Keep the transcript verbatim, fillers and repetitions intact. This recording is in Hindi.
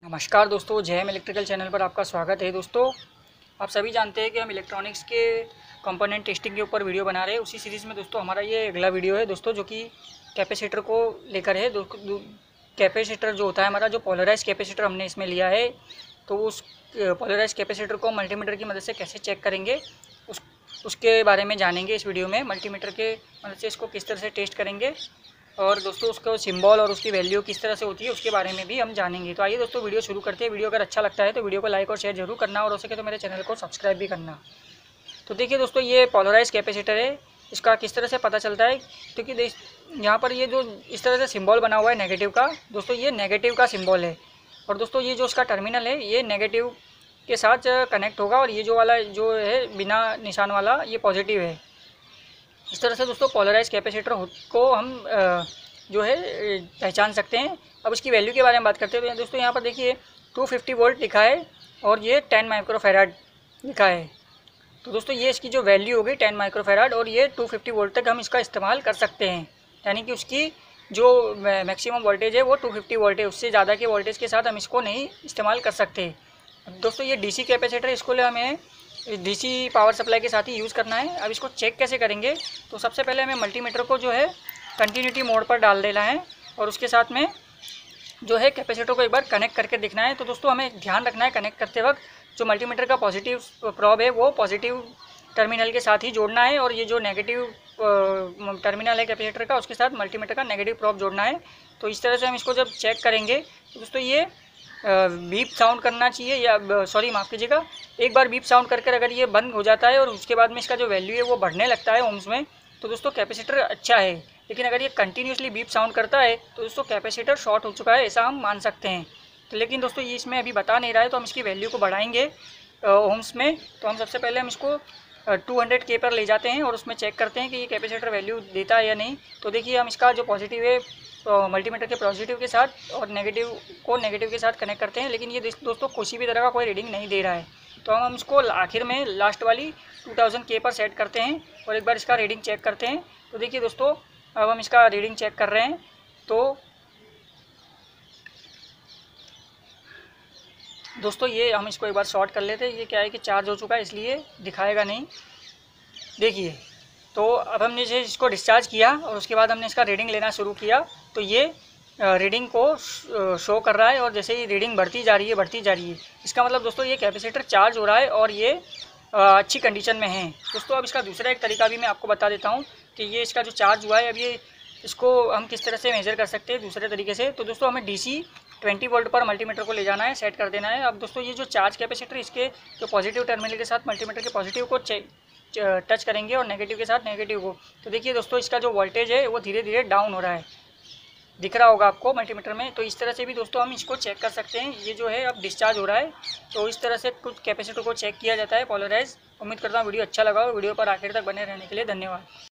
नमस्कार दोस्तों, जय हिंद इलेक्ट्रिकल चैनल पर आपका स्वागत है। दोस्तों, आप सभी जानते हैं कि हम इलेक्ट्रॉनिक्स के कंपोनेंट टेस्टिंग के ऊपर वीडियो बना रहे हैं। उसी सीरीज़ में दोस्तों हमारा ये अगला वीडियो है दोस्तों, जो कि कैपेसिटर को लेकर है। कैपेसिटर जो होता है हमारा, जो पोलराइज कैपेसिटर हमने इसमें लिया है, तो उस पोलराइज कैपेसिटर को मल्टीमीटर की मदद से कैसे चेक करेंगे उस उसके बारे में जानेंगे इस वीडियो में। मल्टीमीटर के मदद से इसको किस तरह से टेस्ट करेंगे और दोस्तों उसको सिंबल और उसकी वैल्यू किस तरह से होती है उसके बारे में भी हम जानेंगे। तो आइए दोस्तों वीडियो शुरू करते हैं। वीडियो अगर अच्छा लगता है तो वीडियो को लाइक और शेयर जरूर करना, और हो सके तो मेरे चैनल को सब्सक्राइब भी करना। तो देखिए दोस्तों, ये पोलराइज कैपेसिटर है। इसका किस तरह से पता चलता है, क्योंकि यहाँ पर ये जो इस तरह से सिम्बॉल बना हुआ है नेगेटिव का, दोस्तों ये नेगेटिव का सिम्बॉल है। और दोस्तों ये जो उसका टर्मिनल है ये नेगेटिव के साथ कनेक्ट होगा, और ये जो वाला जो है बिना निशान वाला ये पॉजिटिव है। इस तरह से दोस्तों पोलराइज कैपेसिटर को हम जो है पहचान सकते हैं। अब इसकी वैल्यू के बारे में बात करते हैं। दोस्तों यहाँ पर देखिए टू फिफ्टी वोल्ट लिखा है और ये टेन माइक्रोफैराड लिखा है। तो दोस्तों ये इसकी जो वैल्यू होगी टेन माइक्रोफैराड, और ये टू फिफ्टी वोल्ट तक हम इसका इस्तेमाल कर सकते हैं। यानी कि उसकी जो मैक्सिमम वोल्टेज है वो टू फिफ्टी वोल्ट है, उससे ज़्यादा के वोल्टेज के साथ हम इसको नहीं इस्तेमाल कर सकते। दोस्तों ये डीसी कैपेसिटर, इसको ले हमें डीसी पावर सप्लाई के साथ ही यूज़ करना है। अब इसको चेक कैसे करेंगे, तो सबसे पहले हमें मल्टीमीटर को जो है कंटिन्यूटी मोड पर डाल देना है, और उसके साथ में जो है कैपेसिटर को एक बार कनेक्ट करके देखना है। तो दोस्तों हमें ध्यान रखना है कनेक्ट करते वक्त जो मल्टीमीटर का पॉजिटिव प्रोब है वो पॉजिटिव टर्मिनल के साथ ही जोड़ना है, और ये जो नेगेटिव टर्मिनल है कैपेसिटर का उसके साथ मल्टीमीटर का नेगेटिव प्रोब जोड़ना है। तो इस तरह से हम इसको जब चेक करेंगे तो दोस्तों ये बीप साउंड करना चाहिए, या सॉरी माफ़ कीजिएगा, एक बार बीप साउंड कर कर अगर ये बंद हो जाता है और उसके बाद में इसका जो वैल्यू है वो बढ़ने लगता है ओम्स में, तो दोस्तों कैपेसिटर अच्छा है। लेकिन अगर ये कंटिन्यूसली बीप साउंड करता है तो दोस्तों कैपेसिटर शॉर्ट हो चुका है, ऐसा हम मान सकते हैं। तो लेकिन दोस्तों ये इसमें अभी बता नहीं रहा है, तो हम इसकी वैल्यू को बढ़ाएंगे ओम्स में। तो हम सबसे पहले हम इसको टू हंड्रेड के पर ले जाते हैं और उसमें चेक करते हैं कि ये कैपेसिटर वैल्यू देता है या नहीं। तो देखिए हम इसका जो पॉजिटिव है मल्टीमीटर के पॉजिटिव के साथ और नेगेटिव को नेगेटिव के साथ कनेक्ट करते हैं, लेकिन ये दोस्तों किसी भी तरह का कोई रीडिंग नहीं दे रहा है। तो हम इसको आखिर में लास्ट वाली टू थाउज़ेंड के पर सेट करते हैं और एक बार इसका रीडिंग चेक करते हैं। तो देखिए दोस्तों अब हम इसका रीडिंग चेक कर रहे हैं। तो दोस्तों ये हम इसको एक बार शॉर्ट कर लेते हैं। ये क्या है कि चार्ज हो चुका है इसलिए दिखाएगा नहीं। देखिए तो अब हमने जो इसको डिस्चार्ज किया और उसके बाद हमने इसका रीडिंग लेना शुरू किया, तो ये रीडिंग को शो कर रहा है, और जैसे ही रीडिंग बढ़ती जा रही है बढ़ती जा रही है इसका मतलब दोस्तों ये कैपेसिटर चार्ज हो रहा है और ये अच्छी कंडीशन में है। दोस्तों अब इसका दूसरा एक तरीका भी मैं आपको बता देता हूँ कि ये इसका जो चार्ज हुआ है अब ये इसको हम किस तरह से मेज़र कर सकते हैं दूसरे तरीके से। तो दोस्तों हमें डीसी ट्वेंटी वोल्ट पर मल्टीमीटर को ले जाना है, सेट कर देना है। अब दोस्तों ये जो चार्ज कैपेसिटर इसके जो पॉजिटिव टर्मिनल के साथ मल्टीमीटर के पॉजिटिव को टच करेंगे और नेगेटिव के साथ नेगेटिव को, तो देखिए दोस्तों इसका जो वोल्टेज है वो धीरे धीरे डाउन हो रहा है, दिख रहा होगा आपको मल्टीमीटर में। तो इस तरह से भी दोस्तों हम इसको चेक कर सकते हैं। ये जो है अब डिस्चार्ज हो रहा है, तो इस तरह से कुछ कैपेसिटर को चेक किया जाता है पोलराइज। उम्मीद करता हूँ वीडियो अच्छा लगा हो। वीडियो पर आखिर तक बने रहने के लिए धन्यवाद।